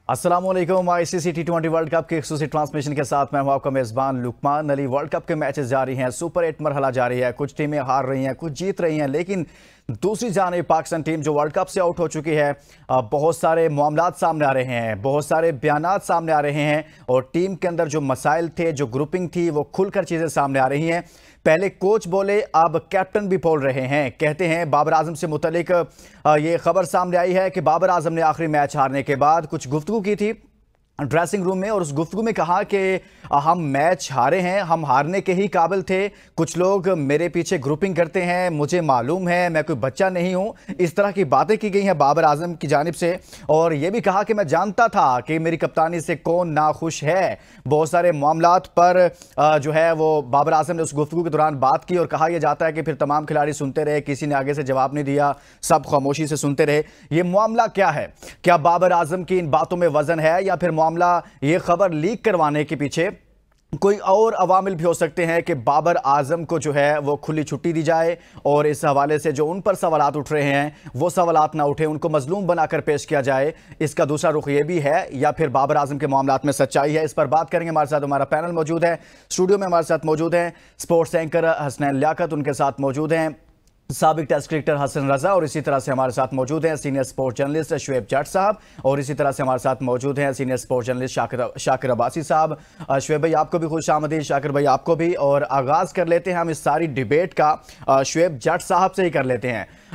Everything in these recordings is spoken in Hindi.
अस्सलामुअलैकुम। आईसीसी T20 वर्ल्ड कप के एक्सक्लूसिव ट्रांसमिशन के साथ मैं हूं आपका मेज़बान लुकमान अली। वर्ल्ड कप के मैचेस जारी हैं, सुपर 8 मरहला जारी है। कुछ टीमें हार रही हैं, कुछ जीत रही हैं, लेकिन दूसरी जानिब पाकिस्तान टीम जो वर्ल्ड कप से आउट हो चुकी है, बहुत सारे मामलात सामने आ रहे हैं, बहुत सारे बयानात सामने आ रहे हैं और टीम के अंदर जो मसाइल थे, जो ग्रुपिंग थी, वो खुलकर चीज़ें सामने आ रही हैं। पहले कोच बोले, अब कैप्टन भी बोल रहे हैं। कहते हैं बाबर आजम से मुतलिक ये खबर सामने आई है कि बाबर आजम ने आखिरी मैच हारने के बाद कुछ गुफ्तगू की थी ड्रेसिंग रूम में और उस गुफ्तगू में कहा कि हम मैच हारे हैं, हम हारने के ही काबिल थे। कुछ लोग मेरे पीछे ग्रुपिंग करते हैं, मुझे मालूम है, मैं कोई बच्चा नहीं हूं। इस तरह की बातें की गई हैं बाबर आजम की जानिब से और यह भी कहा कि मैं जानता था कि मेरी कप्तानी से कौन नाखुश है। बहुत सारे मामलात पर जो है वो बाबर आजम ने उस गुफ्तगू के दौरान बात की और कहा यह जाता है कि फिर तमाम खिलाड़ी सुनते रहे, किसी ने आगे से जवाब नहीं दिया, सब खामोशी से सुनते रहे। ये मामला क्या है? क्या बाबर आजम की इन बातों में वजन है या फिर मामला ये खबर लीक करवाने के पीछे कोई और अवामिल भी हो सकते हैं कि बाबर आजम को जो है वो खुली छुट्टी दी जाए और इस हवाले से जो उन पर सवालात उठ रहे हैं वो सवालात ना उठे, उनको मजलूम बनाकर पेश किया जाए। इसका दूसरा रुख ये भी है या फिर बाबर आजम के मामलात में सच्चाई है? इस पर बात करेंगे। हमारे साथ हमारा पैनल मौजूद है, स्टूडियो में हमारे साथ मौजूद हैं स्पोर्ट्स एंकर हसनैन लियाकत, उनके साथ मौजूद हैं साबिक टेस्ट क्रिकेटर हसन रजा और इसी तरह से हमारे साथ मौजूद हैं senior sports journalist Shoaib Jatt साहब और इसी तरह से हमारे साथ मौजूद हैं senior sports journalist Shakir Abbasi साहब। शुएब भाई आपको भी खुश आमदीद, शाकिर भाई आपको भी। और आगाज कर लेते हैं हम इस सारी डिबेट का शुएब जट साहब से ही कर लेते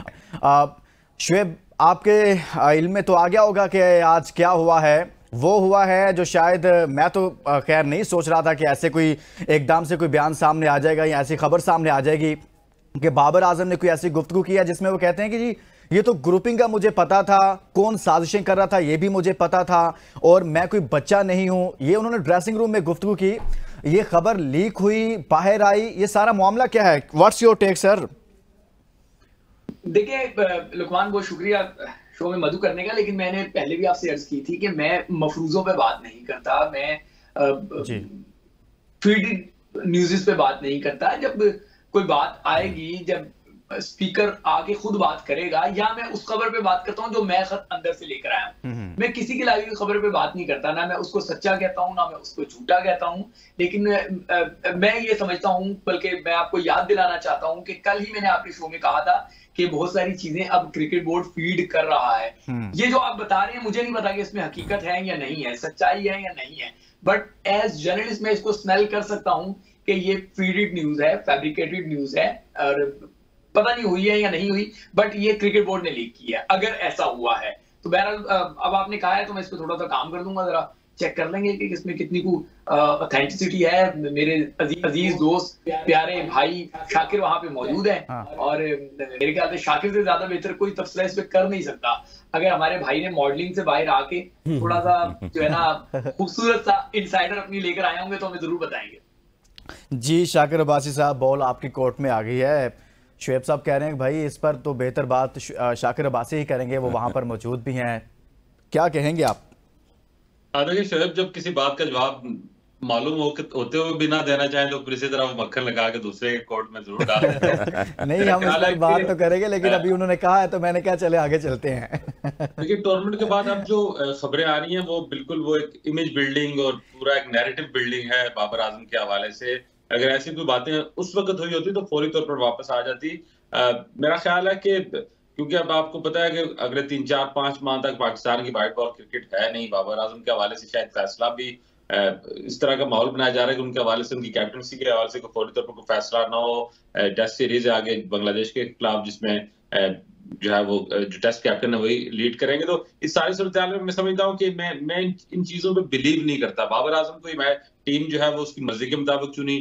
हैं। शुएब, आपके इल्म में तो आ गया होगा कि आज क्या हुआ है। वो हुआ है जो शायद मैं तो खैर नहीं सोच रहा था कि ऐसे कोई एकदम से कोई बयान सामने आ जाएगा या ऐसी खबर सामने आ जाएगी कि बाबर आजम ने कोई ऐसी गुफ्तगू किया जिसमें वो कहते हैं कि जी ये तो ग्रुपिंग का मुझे पता था, कौन साजिशें कर रहा था ये भी मुझे पता था और मैं कोई बच्चा नहीं हूं। ये उन्होंने ड्रेसिंग रूम में गुफ्तगू की, ये खबर लीक हुई, बाहर आई, ये सारा मामला क्या है? What's your take sir? देखिए लुकमान, बहुत शुक्रिया शो में मधु करने का, लेकिन मैंने पहले भी आपसे अर्ज की थी कि मैं मफरूजों पे बात नहीं करता, मैं फीडेड न्यूज़ पे बात नहीं करता। जब कोई बात आएगी, जब स्पीकर आके खुद बात करेगा, या मैं उस खबर पे बात करता हूं जो मैं खत अंदर से लेकर आया हूं। मैं किसी की लाई हुई खबर पे बात नहीं करता, ना मैं उसको सच्चा कहता हूं ना मैं उसको झूठा कहता हूं। लेकिन मैं ये समझता हूं, बल्कि मैं आपको याद दिलाना चाहता हूं कि कल ही मैंने आपके शो में कहा था कि बहुत सारी चीजें अब क्रिकेट बोर्ड फीड कर रहा है। ये जो आप बता रहे हैं, मुझे नहीं पता कि इसमें हकीकत है या नहीं है, सच्चाई है या नहीं है, बट एज जर्नलिस्ट मैं इसको स्मेल कर सकता हूं कि ये फीडेड न्यूज है, फैब्रिकेटेड न्यूज है और पता नहीं हुई है या नहीं हुई, बट ये क्रिकेट बोर्ड ने लीक की है अगर ऐसा हुआ है तो। बहरहाल अब आपने कहा है तो मैं इस पर थोड़ा सा काम कर दूंगा, जरा चेक कर लेंगे कि इसमें कितनी को ऑथेंटिसिटी है। मेरे अजीज दोस्त प्यारे भाई शाकिर वहां पे मौजूद है और मेरे ख्याल से शाकिर से ज्यादा बेहतर कोई तफसील इस पे कर नहीं सकता। अगर हमारे भाई ने मॉडलिंग से बाहर आके थोड़ा सा जो है ना खूबसूरत सा इनसाइडर अपनी लेकर आए होंगे तो हमें जरूर बताएंगे। जी शाकिर अब्बासी साहब, बॉल आपकी कोर्ट में आ गई है। शुएब साहब कह रहे हैं भाई इस पर तो बेहतर बात शाकिर अब्बासी ही करेंगे, वो वहां पर मौजूद भी हैं, क्या कहेंगे आप? देखिए शुएब, जब किसी बात का जवाब मालूम होते हुए भी ना देना चाहें तो फिर इसी तरह मक्खन लगा के दूसरे कोर्ट में जरूर डाल देते नहीं, हम इस पर बात तो करेंगे, लेकिन अभी उन्होंने कहा है तो मैंने कहा चले आगे चलते हैं। देखिए टूर्नामेंट के बाद अब जो खबरें आ रही हैं वो बिल्कुल वो एक इमेज बिल्डिंग और पूरा एक नैरेटिव बिल्डिंग है बाबर आजम के हवाले से। अगर ऐसी कोई बातें उस वक्त हुई होती तो फौरी तौर पर वापस आ जाती। मेरा ख्याल है कि क्योंकि अब आपको पता है कि अगले 3-4-5 माह तक पाकिस्तान की व्हाइट बॉल क्रिकेट है नहीं, बाबर आजम के हवाले से शायद फैसला भी इस तरह का माहौल बनाया जा रहा है कि उनके हवाले से, उनकी कैप्टनसी के हवाले से फौरी तौर पर कोई फैसला ना हो। टेस्ट सीरीज है आगे बांग्लादेश के खिलाफ जिसमें जो है वो जो टेस्ट कैप्टन है वही लीड करेंगे। तो इस सारी सूरत में मैं समझता हूँ कि मैं इन चीजों पे बिलीव नहीं करता। बाबर आजम को मैं टीम जो है वो उसकी मर्जी के मुताबिक चुनी,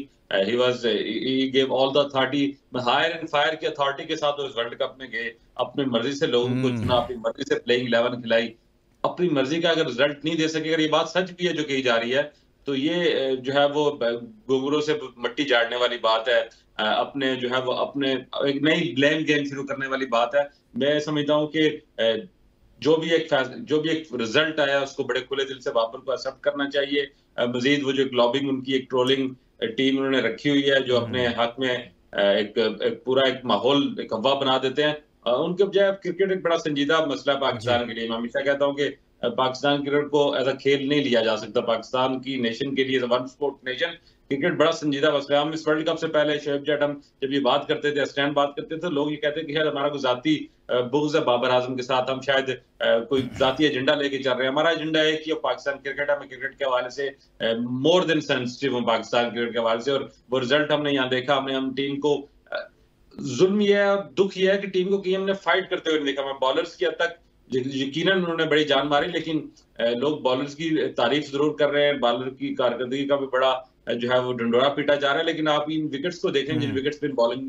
he gave all the authority, hire and fire की अथॉरिटी के साथ उस वर्ल्ड कप में गए, अपनी मर्जी से लोगों को चुना, अपनी मर्जी से प्लेइंग 11 खिलाई, अपनी मर्जी का अगर रिजल्ट नहीं दे सके, अगर ये बात सच भी है जो कही जा रही है तो ये जो है वो घुंघरू से मट्टी झाड़ने वाली बात है, अपने जो है वो अपने एक नई ब्लेम गेम शुरू करने वाली बात है। मैं समझता हूँ कि जो भी एक रिजल्ट आया उसको बड़े खुले दिल से बाबर को एक्सेप्ट करना चाहिए। मजीद वो जो एक लॉबिंग, उनकी एक ट्रोलिंग टीम उन्होंने रखी हुई है जो अपने हक में एक पूरा एक माहौल, एक हवा बना देते हैं। उनके बजाय क्रिकेट एक बड़ा संजीदा मसला है पाकिस्तान के लिए। मैं हमेशा कहता हूँ कि पाकिस्तान क्रिकेट को एज अ खेल नहीं लिया जा सकता। पाकिस्तान की नेशन के लिए वन स्पोर्ट नेशन क्रिकेट बड़ा संजीदा मसला है। हम इस वर्ल्ड कप से पहले शोएब जट हम जब ये बात करते थे, हसनैन बात करते थे, लोग ये कहते कि शायद हमारा कोई जाती बुग़्ज़ है बाबर आजम के साथ, हम शायद कोई जाती एजेंडा लेके चल रहे हैं। हमारा एजेंडा है कि पाकिस्तान क्रिकेट, हमें क्रिकेट के हवाले से मोर देन सेंसिटिव हम पाकिस्तान क्रिकेट के हवाले से, और वो रिजल्ट हमने यहाँ देखा। हमने हम टीम को जुल्म ये है, दुख ये है कि टीम को कि हमने फाइट करते हुए देखा। मैं बॉलर्स की हद तक यकीनन उन्होंने बड़ी जान मारी, लेकिन लोग बॉलर्स की तारीफ जरूर कर रहे हैं, बॉलर की कारकर्दगी का भी बड़ा जो है वो डंडोरा पीटा जा रहा है। लेकिन आप इन विकेट्स को देखें, जिन विकेट्स पे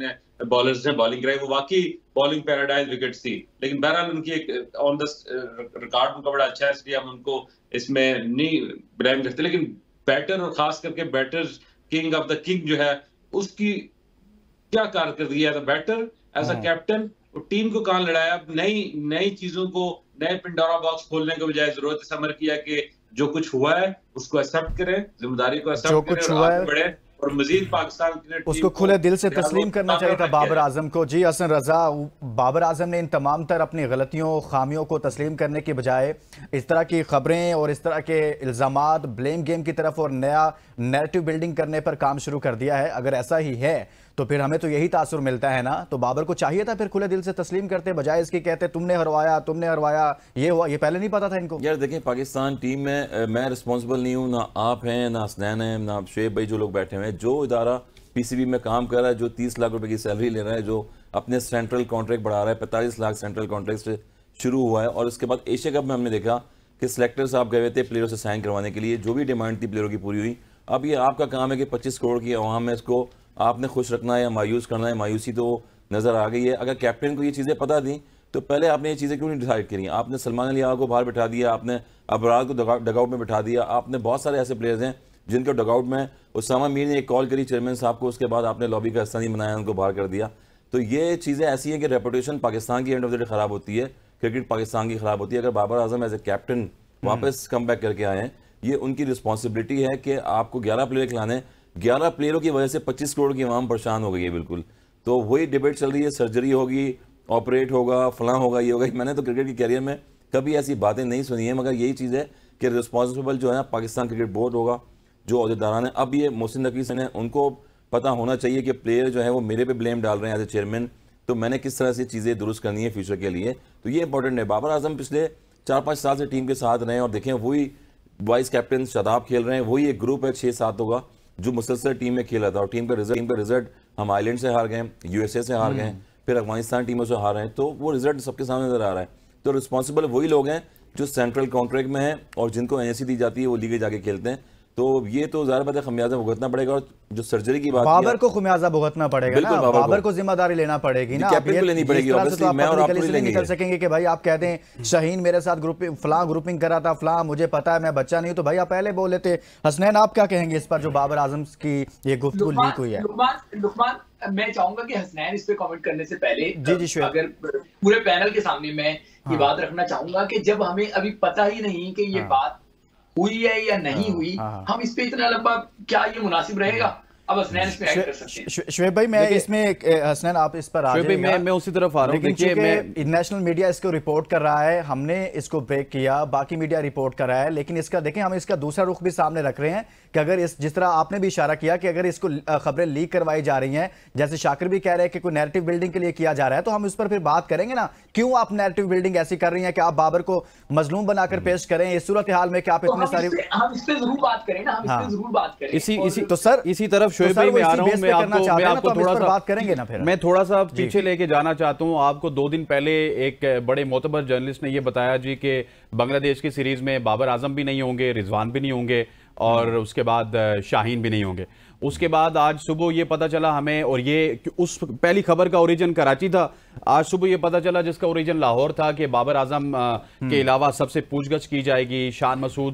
बॉलर्स ने बॉलिंग कराई, वो वाकई बॉलिंग पैराडाइज विकेट्स थी। लेकिन बहरहाल उनकी एक ऑन द रिकॉर्ड उनका बड़ा अच्छा है, इसलिए हम उनको इसमें नहीं ब्लेम करते। लेकिन बैटर और खास करके batters king of the king जो है, उसकी क्या कारकर्दगी है as a batter, as a captain, team को कहां लड़ाया। नई चीजों को, नए पिंडोरा बॉक्स खोलने के बजाय जरूरत समझ किया कि जो कुछ हुआ है उसको एक्सेप्ट करें, जिम्मेदारी को एक्सेप्ट करें और आगे बढ़े और मजीद पाकिस्तान क्रिकेट उसको खुले दिल से तस्लीम करना चाहिए था बाबर आजम को। जी हसन रजा, बाबर आजम ने इन तमाम तर अपनी गलतियों, खामियों को तस्लीम करने के बजाय इस तरह की खबरें और इस तरह के इल्ज़ामात, ब्लेम गेम की तरफ और नया नैरेटिव बिल्डिंग करने पर काम शुरू कर दिया है। अगर ऐसा ही है तो फिर हमें तो यही तासुर मिलता है ना। तो बाबर को चाहिए था फिर खुले दिल से तस्लीम करते, बजाय इसके कहते तुमने हरवाया, ये हुआ। ये पहले नहीं पता था इनको? यार देखें, पाकिस्तान टीम में मैं रिस्पॉन्सिबल नहीं हूँ, ना आप हैं, ना हसनैन है, ना शोएब भाई, जो लोग बैठे हुए हैं। जो इदारा पीसीबी में काम कर रहा है, जो 30 लाख रुपए की सैलरी ले रहा है, जो अपने सेंट्रल कॉन्ट्रैक्ट बढ़ा रहा है, 45 लाख सेंट्रल कॉन्ट्रैक्ट से शुरू हुआ है। और उसके बाद एशिया कप में हमने देखा कि सिलेक्टर साहब गए हुए थे प्लेयरों से साइन करवाने के लिए, जो भी डिमांड थी प्लेयरों की पूरी हुई। अब ये आपका काम है कि 25 करोड़ की अवाम है, इसको आपने खुश रखना है या मायूस करना है। मायूसी तो नज़र आ गई है। अगर कैप्टन को ये चीज़ें पता थी तो पहले आपने ये चीज़ें क्यों नहीं डिसाइड करी? आपने सलमान अली को बाहर बिठा दिया, आपने अबरार को डगआउट में बिठा दिया, आपने बहुत सारे ऐसे प्लेयर्स हैं जिनको डगआउट में उसामा मीर ने एक कॉल करी चेयरमैन साहब को, उसके बाद आपने लॉबी का हिस्सा नहीं बनाया, उनको बाहर कर दिया। तो ये चीज़ें ऐसी हैं कि रेपुटेशन पाकिस्तान की एंड ऑफ द डे ख़राब होती है, क्रिकेट पाकिस्तान की ख़राब होती है। अगर Babar Azam as a captain वापस कम बैक करके आए हैं, ये उनकी रिस्पॉन्सिबिलिटी है कि आपको 11 प्लेयर खिलाने। 11 प्लेयरों की वजह से 25 करोड़ की आवाम परेशान हो गई है बिल्कुल। तो वही डिबेट चल रही है, सर्जरी होगी, ऑपरेट होगा, फलां होगा, ये होगा। मैंने तो क्रिकेट के कैरियर में कभी ऐसी बातें नहीं सुनी है, मगर यही चीज़ है कि रिस्पॉन्सिबल जो है पाकिस्तान क्रिकेट बोर्ड होगा, जो अहदेदारान है। अब ये मोहसिन नकवी ने, उनको पता होना चाहिए कि प्लेयर जो है वो मेरे पे ब्लेम डाल रहे हैं एज ए चेयरमैन, तो मैंने किस तरह से चीज़ें दुरुस्त करनी है फ्यूचर के लिए। तो ये इंपॉर्टेंट है। बाबर आजम पिछले 4-5 साल से टीम के साथ रहे और देखें वही वाइस कैप्टन शादाब खेल रहे हैं, वही एक ग्रुप है 6-7 होगा जो मुसलसल टीम में खेला था। और टीम का रिजल्ट हम आइलैंड से हार गए, यूएसए से हार गए, फिर अफगानिस्तान टीमों से हार रहे हैं। तो वो रिजल्ट सबके सामने नजर आ रहा है। तो रिस्पॉन्सिबल वही लोग हैं जो सेंट्रल कॉन्ट्रैक्ट में हैं और जिनको एनएसी दी जाती है, वो लीगे जाके खेलते हैं। तो ये तो ज़ाहिर बात है खमियाजा भुगतना पड़ेगा। और जो सर्जरी की बात, बाबर को खमियाजा भुगतना पड़ेगा ना, बाबर को जिम्मेदारी लेना पड़ेगी ना, कैप्टन को लेनी पड़ेगी। ऑब्वियसली मैं और आप नहीं निकल सकेंगे कि भाई आप कहते हैं शाहीन मेरे साथ ग्रुपिंग फलां ग्रुपिंग करा था, फलां मुझे पता है, मैं बच्चा नहीं, तो भाई आप पहले बोल लेते। हसनैन आप क्या कहेंगे इस पर जो बाबर आजम की ये गुफ्तगू लीक हुई है? लुकमान, मैं चाहूंगा कि हसनैन इस पे कमेंट करने से पहले जी अगर पूरे पैनल के सामने मैं ये बात रखना चाहूंगा कि जब हमें अभी पता ही नहीं कि ये बात हुई है या नहीं हुई, हम इस पे इतना लंबा, क्या ये मुनासिब रहेगा? अब हसनैन इसमें ऐड कर सकते हैं। शुएब भाई मैं इसमें, हसनैन आप इस पर आ जाइएगा, मैं उसी तरफ आ रहा हूं। देखिए मैं नेशनल मीडिया इसको रिपोर्ट कर रहा है, हमने इसको ब्रेक किया, बाकी मीडिया रिपोर्ट कर रहा है, लेकिन इसका देखें हम इसका दूसरा रुख भी सामने रख रहे हैं कि अगर जिस तरह आपने भी इशारा किया कि अगर इसको खबरें लीक करवाई जा रही हैं, जैसे शाकिर भी कह रहे हैं कि कोई नैरेटिव बिल्डिंग के लिए किया जा रहा है, तो हम इस पर फिर बात करेंगे ना, क्यों आप नैरेटिव बिल्डिंग ऐसी कर रही हैं कि आप बाबर को मजलूम बनाकर पेश करें इस सूरत हाल में कि आप इतने सारी, हम इस पे जरूर बात करें ना, हम इस पे जरूर बात करें। इसी तरफ शोएब भाई में आ रहा हूं, मैं आपको थोड़ा सा बात करेंगे ना, फिर मैं थोड़ा सा पीछे लेके जाना चाहता हूं। आपको 2 दिन पहले एक बड़े मोतबर जर्नलिस्ट ने यह बताया जी कि बांग्लादेश की सीरीज में बाबर आजम भी नहीं होंगे, रिजवान भी नहीं होंगे और उसके बाद शाहीन भी नहीं होंगे। उसके बाद आज सुबह ये पता चला हमें, और ये उस पहली खबर का ओरिजिन कराची था, आज सुबह ये पता चला जिसका ओरिजिन लाहौर था कि बाबर आजम के अलावा सबसे पूछगछ की जाएगी, शान मसूद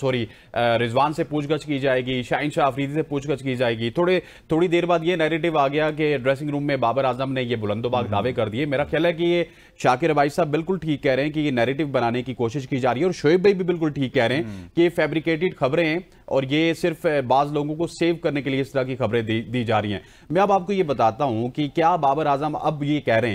रिजवान से पूछगछ की जाएगी, शाहीन शाह अफरीदी से पूछगछ की जाएगी। थोड़ी देर बाद ये नैरेटिव आ गया कि ड्रेसिंग रूम में बाबर आजम ने ये बुलंदोबाग दावे कर दिए। मेरा ख्याल है कि ये शाकिर भाई साहब बिल्कुल ठीक कह रहे हैं कि ये नैरेटिव बनाने की कोशिश की जा रही है, और शोएब भाई भी बिल्कुल ठीक कह रहे हैं कि ये फैब्रिकेटेड खबरें हैं और ये सिर्फ बाज लोगों को सेव करने के लिए इस तरह की खबरें दी जा रही हैं। मैं अब आपको ये बताता हूं कि क्या बाबर आजम अब ये कह रहे हैं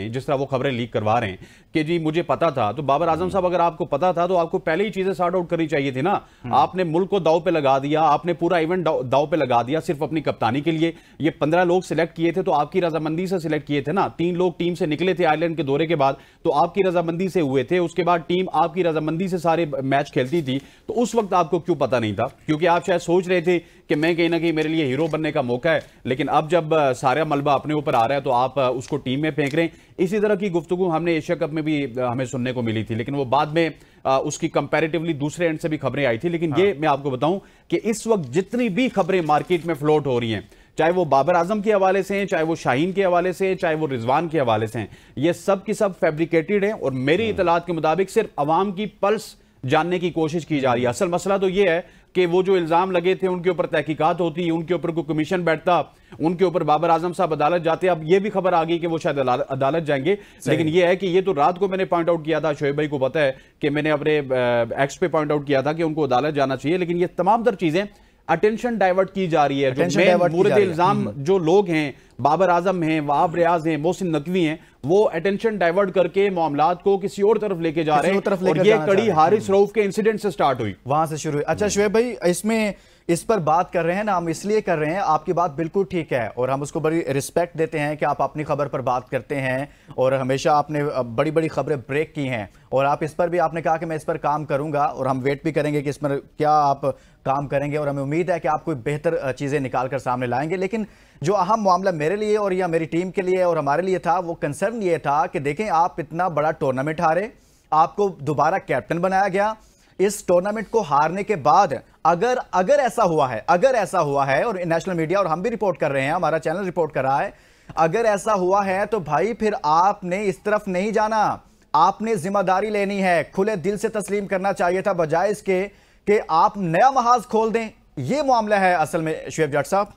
हैं, जिस तरह वो खबरें लीक करवा रहे हैं कि जी मुझे पता था, तो बाबर आजम साहब अगर आपको पता था तो आपको पहले ही चीजें सॉर्ट आउट करनी चाहिए थी ना। आपने मुल्क को दाव पे लगा दिया, आपने पूरा इवेंट दाव पे लगा दिया सिर्फ अपनी कप्तानी के लिए। ये 15 लोग सिलेक्ट किए थे तो आपकी रजामंदी से सिलेक्ट किए थे ना। 3 लोग टीम से निकले थे आयरलैंड के दौरे के बाद, तो आपकी रजामंदी से हुए थे। उसके बाद टीम आपकी रजामंदी से सारे मैच खेलती थी, तो उस वक्त आपको क्यों पता नहीं था? क्योंकि आप शायद सोच रहे थे कि मैं कहीं ना कहीं मेरे लिए हीरो बनने का मौका है, लेकिन अब जब सारा मलबा अपने ऊपर आ रहा है तो आप उसको टीम में फेंक रहे हैं। इसी तरह की गुफ्तगू हमने एशिया कप में भी हमें सुनने को मिली थी, लेकिन वो बाद में उसकी कंपैरेटिवली दूसरे एंड से भी खबरें आई थी। लेकिन ये मैं आपको बताऊं कि इस वक्त जितनी भी खबरें मार्केट में फ्लोट हो रही हैं, चाहे वो बाबर आजम के हवाले से हैं, चाहे वो शाहीन के हवाले से, चाहे वो रिजवान के हवाले से हैं, ये सब की सब फैब्रिकेटेड हैं और मेरी इतलात के मुताबिक सिर्फ अवाम की पल्स जानने की कोशिश की जा रही है। असल मसला तो ये है कि वो जो इल्जाम लगे थे उनके ऊपर तहकीकात होती, उनके ऊपर कोई कमीशन बैठता, उनके ऊपर बाबर आजम साहब अदालत जाते। अब ये भी खबर आ गई कि वो शायद अदालत जाएंगे, लेकिन ये है कि ये तो रात को मैंने पॉइंट आउट किया था, शोएब भाई को पता है कि मैंने अपने एक्स पे पॉइंट आउट किया था कि उनको अदालत जाना चाहिए। लेकिन ये तमाम तर चीजें अटेंशन डाइवर्ट की जा रही है। जो मुर्द इल्जाम जो लोग हैं, बाबर आजम हैं, वहाब रियाज हैं, मोहसिन नकवी हैं, वो अटेंशन डाइवर्ट करके मामलात को किसी और तरफ लेके जा रहे हैं। और ये कड़ी हारिस रऊफ के इंसिडेंट से स्टार्ट हुई, वहां से शुरू हुई। अच्छा शोएब भाई, इसमें इस पर बात कर रहे हैं ना, हम इसलिए कर रहे हैं, आपकी बात बिल्कुल ठीक है और हम उसको बड़ी रिस्पेक्ट देते हैं कि आप अपनी खबर पर बात करते हैं और हमेशा आपने बड़ी बड़ी खबरें ब्रेक की हैं और आप इस पर भी आपने कहा कि मैं इस पर काम करूंगा और हम वेट भी करेंगे कि इस पर क्या आप काम करेंगे और हमें उम्मीद है कि आप कोई बेहतर चीज़ें निकाल कर सामने लाएंगे। लेकिन जो अहम मामला मेरे लिए और या मेरी टीम के लिए और हमारे लिए था, वो कंसर्न ये था कि देखें आप इतना बड़ा टूर्नामेंट हारे, आपको दोबारा कैप्टन बनाया गया, इस टूर्नामेंट को हारने के बाद अगर ऐसा हुआ है और नेशनल मीडिया और हम भी रिपोर्ट कर रहे हैं, हमारा चैनल रिपोर्ट कर रहा है, अगर ऐसा हुआ है तो भाई फिर आपने इस तरफ नहीं जाना, आपने जिम्मेदारी लेनी है, खुले दिल से तस्लीम करना चाहिए था बजाय इसके कि आप नया महाज खोल दें। यह मामला है असल में शोएब जाट साहब।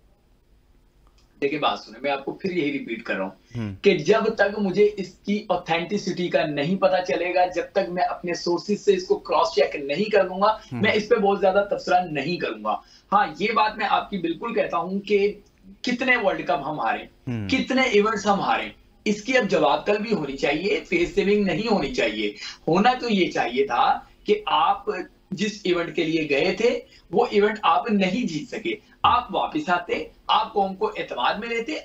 देखिए बात सुने, मैं आपको फिर यही रिपीट कर रहा हूं कि जब तक मुझे इसकी ऑथेंटिसिटी का नहीं पता चलेगा, जब तक मैं अपने सोर्सेज से इसको क्रॉस चेक नहीं कर लूंगा, मैं इस पे बहुत ज्यादा तबसरा नहीं करूंगा। हाँ, ये बात मैं आपकी बिल्कुल कहता हूं कि कितने वर्ल्ड कप हम हारे, कितने इवेंट्स हम हारे, इसकी अब जवाब तलब भी होनी चाहिए, फेस सेविंग नहीं होनी चाहिए। होना तो ये चाहिए था कि आप जिस इवेंट के लिए गए थे वो इवेंट आप नहीं जीत सके, आप वापस आते, आप कौम को एतमाद में लेते।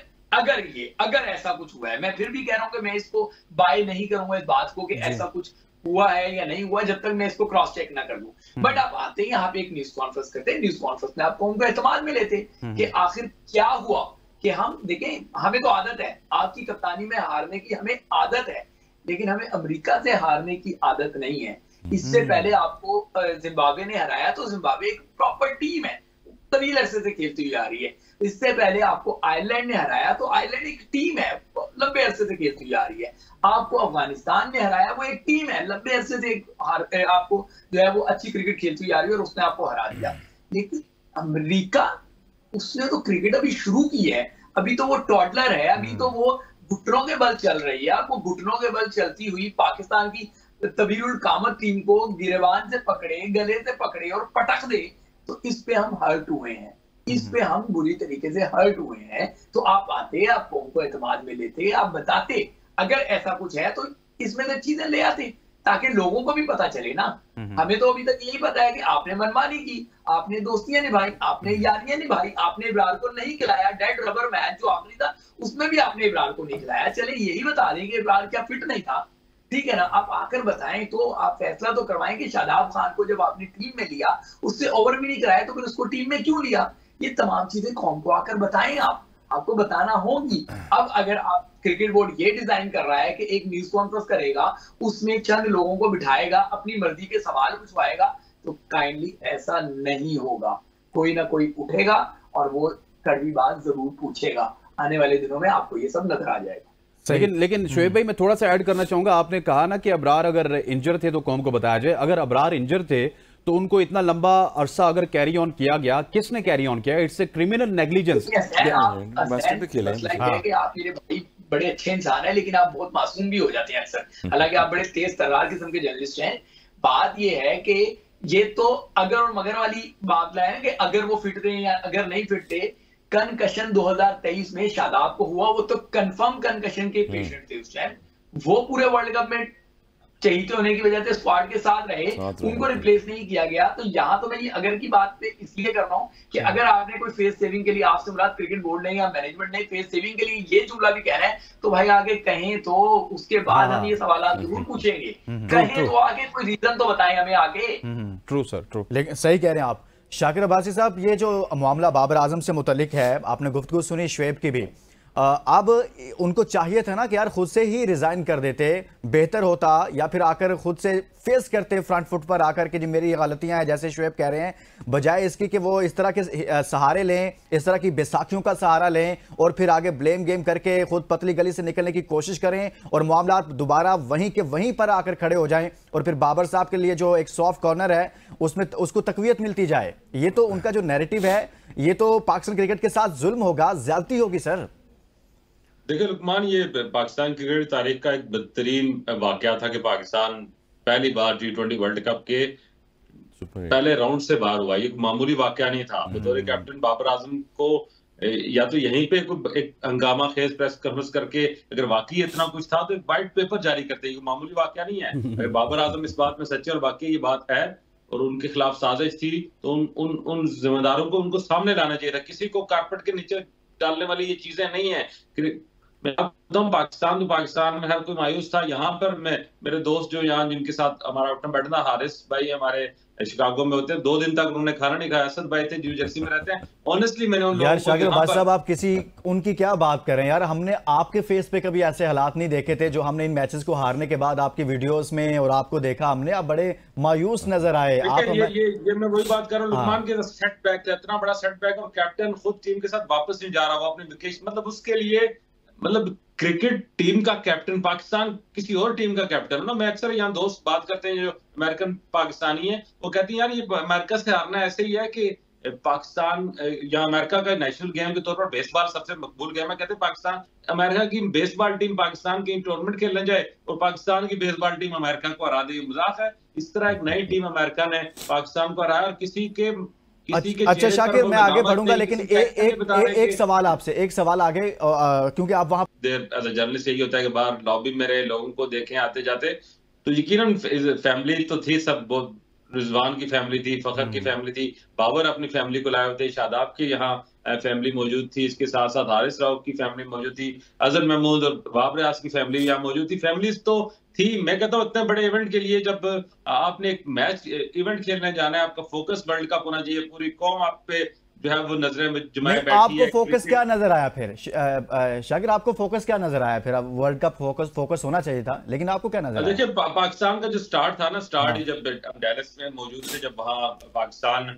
अगर ऐसा कुछ हुआ है, मैं फिर भी कह रहा हूं कि मैं इसको बाय नहीं करूंगा इस बात को कि ऐसा कुछ हुआ है या नहीं हुआ जब तक मैं इसको क्रॉस चेक ना कर लूं। बट आप आते यहाँ पे एक न्यूज कॉन्फ्रेंस करते, न्यूज कॉन्फ्रेंस में आप कौम को एतमाद में लेते कि आखिर क्या हुआ। कि हम देखें, हमें तो आदत है आपकी कप्तानी में हारने की, हमें आदत है, लेकिन हमें अमेरिका से हारने की आदत नहीं है। इससे पहले आपको जिम्बाब्वे ने हराया, तो जिम्बाब्वे एक प्रॉपर टीम है, तवील अरसे से खेलती हुई आ रही है। इससे पहले आपको आयरलैंड ने हराया, तो आयरलैंड एक टीम है, लंबे अरसे से खेलती हुई आ रही है। आपको अफगानिस्तान ने हराया, वो एक टीम है, लंबे अरसे से आपको जो है वो अच्छी क्रिकेट खेलती हुई आ रही है और उसने आपको हरा दिया। लेकिन अमेरिका, उसने तो क्रिकेट अभी शुरू की है, अभी तो वो टॉडलर है, अभी तो वो घुटनों के बल चल रही है। आपको घुटनों के बल चलती हुई पाकिस्तान की तबीरुल कामत टीम को गिरेबान से पकड़े, गले से पकड़े और पटक दे, तो इस पे हम हर्ट हुए हैं, इस पे हम बुरी तरीके से हर्ट हुए हैं। तो आप आते, आप कौम को एतमाद में लेते, आप बताते अगर ऐसा कुछ है तो इसमें से चीजें ले आते ताकि लोगों को भी पता चले ना। हमें तो अभी तक यही पता है कि आपने मनमानी की, आपने दोस्तियां निभाई, आपने यारियां निभाई, आपने इब्रार को नहीं खिलाया। डेड रबर मैच जो आखिरी था उसमें भी आपने इब्रार को नहीं खिलाया। चले यही बता दें कि इब्रार क्या फिट नहीं था, ठीक है ना, आप आकर बताएं तो आप फैसला तो करवाएं कि शादाब खान को जब आपने टीम में लिया, उससे ओवर भी नहीं कराया, तो फिर उसको टीम में क्यों लिया? ये तमाम चीजें कौम को आकर बताएं, आपको बताना होगी। अब अगर आप क्रिकेट बोर्ड ये डिजाइन कर रहा है कि एक न्यूज कॉन्फ्रेंस करेगा, उसमें चंद लोगों को बिठाएगा, अपनी मर्जी के सवाल पूछवाएगा, तो काइंडली ऐसा नहीं होगा। कोई ना कोई उठेगा और वो कड़वी बात जरूर पूछेगा। आने वाले दिनों में आपको ये सब नजर आ जाएगा। लेकिन शोएब भाई, मैं थोड़ा सा ऐड करना चाहूंगा। आपने कहा ना कि अबरार अगर इंजर थे तो कौम को बताया जाए। अगर अबरार इंजर थे तो उनको इतना लंबा अरसा अगर कैरी ऑन किया गया, किसने कैरी ऑन किया? It's a criminal negligence. आप मेरे भाई बड़े अच्छे इंसान है, लेकिन आप बहुत मासूम भी हो जाते हैं अक्सर। हालांकि आप बड़े तेज तर्रार किस्म के जर्नलिस्ट हैं। बात यह है कि ये तो अगर और मगर वाली मामला है कि अगर वो फिट थे या अगर नहीं फिट थे, कंकशन 2023 में शादाब को हुआ, वो तो कंफर्म कंकशन के पेशेंट थे उस टाइम, वो पूरे वर्ल्ड कप में चहीते होने की वजह से स्क्वाड के साथ रहे, उनको रिप्लेस नहीं किया गया। तो यहाँ तो मैं ये अगर की बात पे इसलिए कर रहा हूँ कि अगर आपने कोई फेस सेविंग के लिए, आपसे मुराद क्रिकेट बोर्ड ने या मैनेजमेंट ने फेस सेविंग के लिए ये जुमला भी कह रहे हैं, तो भाई आगे कहें तो उसके बाद हम ये सवाल जरूर पूछेंगे, कहें तो आगे कोई रीजन तो बताएं हमें आगे। True sir, true. लेकिन सही कह रहे हैं आप शाकिर अब्बासी साहब, ये जो मामला बाबर आजम से मुतल्लिक है, आपने गुफ्तगू सुनी शुएब की भी, अब उनको चाहिए था ना कि यार खुद से ही रिजाइन कर देते, बेहतर होता, या फिर आकर खुद से फेस करते फ्रंट फुट पर आकर के जो मेरी गलतियां हैं, जैसे शुएब कह रहे हैं, बजाय इसकी कि वो इस तरह के सहारे लें, इस तरह की बैसाखियों का सहारा लें और फिर आगे ब्लेम गेम करके खुद पतली गली से निकलने की कोशिश करें और मामला दोबारा वहीं के वहीं पर आकर खड़े हो जाएं और फिर बाबर साहब के लिए जो एक सॉफ्ट कॉर्नर है उसमें उसको तकवीयत मिलती जाए। ये तो उनका जो नैरेटिव है, ये तो पाकिस्तान क्रिकेट के साथ जुल्म होगा, ज्यादती होगी सर। देखिए लुकमान, ये पाकिस्तान क्रिकेट तारीख का एक बदतरीन वाकया था कि पाकिस्तान पहली बार T20 वर्ल्ड कप के पहले राउंड से बाहर हुआ। ये मामूली वाकया नहीं था। बतौर कैप्टन बाबर आजम को या तो यहीं पे एक हंगामा खेज प्रेस कॉन्फ्रेंस करके अगर वाकई इतना कुछ था तो एक वाइट पेपर जारी करते, ये मामूली वाकया नहीं है। अगर बाबर आजम इस बात में सच्चे और वाकई ये बात है और उनके खिलाफ साजिश थी तो उन जिम्मेदारों को उनको सामने लाना चाहिए था। किसी को कारपेट के नीचे डालने वाली ये चीजें नहीं है। मैं अब पाकिस्तान में हर कोई मायूस था। यहाँ पर मेरे दोस्त जो यहाँ जिनके साथ हमारा उठना बैठना, हारिस भाई हमारे शिकागो में होते हैं, 2 दिन तक उन्होंने खाना नहीं खाया। असद भाई थे न्यू जर्सी में रहते हैं। ऑनेस्टली मैंने उन यार शाकिर अब्बासी साहब, आप किसी उनकी क्या बात कर रहे हैं यार, हमने आपके फेस पे कभी ऐसे हालात नहीं देखे थे जो हमने इन मैचेस को हारने के बाद आपकी वीडियोस में और आपको देखा हमने, आप बड़े मायूस नजर आए। ये मैं वही बात कर रहा हूँ लुकमान के सेटबैक, इतना बड़ा सेटबैक और कैप्टन खुद टीम के साथ वापस नहीं जा रहा, वो अपनी वेकेशन, मतलब उसके लिए, मतलब क्रिकेट टीम का कैप्टन, पाकिस्तान किसी और टीम का कैप्टन ना। मैं अक्सर यहाँ दोस्त बात करते हैं जो अमेरिकन पाकिस्तानी है, वो कहते हैं यार ये अमेरिका से हारना ऐसे ही है कि पाकिस्तान या अमेरिका का नेशनल गेम के तौर पर बेसबॉल सबसे मकबूल गेम है। कहते हैं पाकिस्तान, अमेरिका की बेसबॉल टीम पाकिस्तान की टूर्नामेंट खेलने जाए और पाकिस्तान की बेसबॉल टीम अमेरिका को हरा दे, मजाक है। इस तरह एक नई टीम अमेरिका ने पाकिस्तान को हराया और किसी के अच्छा शाकिर, मैं आगे बढ़ूंगा लेकिन एक सवाल आपसे, एक सवाल आगे, क्योंकि आप वहां एज अ जर्नलिस्ट यही होता है कि बाहर लॉबी में रहे, लोगों को देखें आते जाते, तो यकीनन फैमिली तो थी सब, बहुत रिजवान की फैमिली थी, फखर की फैमिली थी, बाबर अपनी फैमिली को लाए होते, शादाब की यहाँ फैमिली मौजूद थी, इसके साथ साथ हारिस राव की फैमिली मौजूद थी, अजहर महमूद और बाबर रियाज की फैमिली यहाँ मौजूद थी। फैमिलीज तो थी। मैं कहता हूँ इतने बड़े इवेंट के लिए जब आपने एक मैच इवेंट खेलने जाना है, आपका फोकस वर्ल्ड कप होना चाहिए, पूरी कौम आप पे जो है वो नजरें में जमाए बैठी है। आपको फोकस क्या नजर आया फिर शाकिर, आपको फोकस क्या नजर आया फिर? अब वर्ल्ड कप फोकस होना चाहिए था, लेकिन आपको क्या नजर आया? देखिए पाकिस्तान का जो स्टार्ट था ना, स्टार्ट ही जब हम डैलस में मौजूद थे, जब वहाँ पाकिस्तान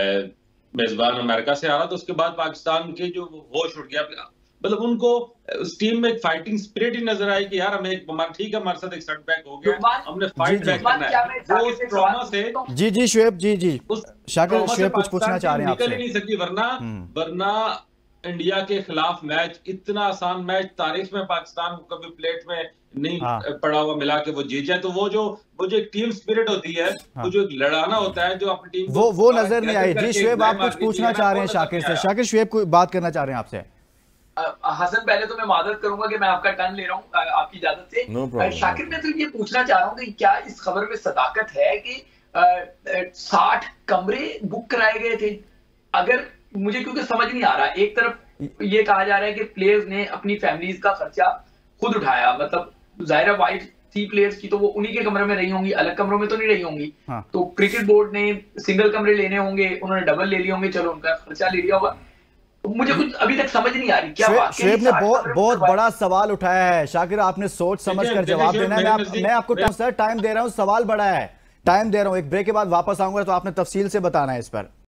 मेजबान अमेरिका से आ रहा, तो उसके बाद पाकिस्तान के जो होश उठ गया, मतलब उनको उस टीम में एक फाइटिंग स्पिरिट ही नजर आई कि यार हमें एक, ठीक है हमारे साथ एक सेटबैक हो गया, हमने फाइट बैक करना है। वो उस ट्रॉमा से जी शुएब जी शाकिर, शुएब कुछ पूछना चाह रहे हैं आपसे। निकल ही नहीं सकी, वरना इंडिया के खिलाफ मैच, इतना आसान मैच तारीख में पाकिस्तान को कभी प्लेट में नहीं पड़ा हुआ मिला के वो जीत जाए। तो वो जो एक टीम स्पिरिट होती है, वो जो लड़ाना होता है, जो अपनी टीम वो नजर नहीं आई। जी शुएब, आप कुछ पूछना चाह रहे हैं शाकिर से? शाकिर, शुएब को बात करना चाह रहे हैं आपसे। हसन, पहले तो मैं मादरत करूंगा कि मैं आपका टर्न ले रहा हूँ आपकी इजाजत से। शाकिर, मैं तो ये पूछना चाह रहा हूँ कि क्या इस खबर में सदाकत है कि 60 कमरे बुक कराए गए थे? अगर मुझे, क्योंकि समझ नहीं आ रहा, एक तरफ ये कहा जा रहा है कि प्लेयर्स ने अपनी फैमिलीज का खर्चा खुद उठाया, मतलब जाहिर वाइफ थी प्लेयर्स की, तो वो उन्हीं के कमरे में रही होंगी, अलग कमरों में तो नहीं रही होंगी। तो क्रिकेट बोर्ड ने सिंगल कमरे लेने होंगे, उन्होंने डबल ले लिए होंगे, चलो उनका खर्चा ले लिया होगा। मुझे कुछ अभी तक समझ नहीं आ रही क्या शुएब ने बहुत बड़ा सवाल उठाया है। शाकिर, आपने सोच समझ कर जवाब देना है। मैं आपको टाइम दे रहा हूँ, सवाल बड़ा है, टाइम दे रहा हूँ। एक ब्रेक के बाद वापस आऊंगा तो आपने तफसील से बताना है इस पर।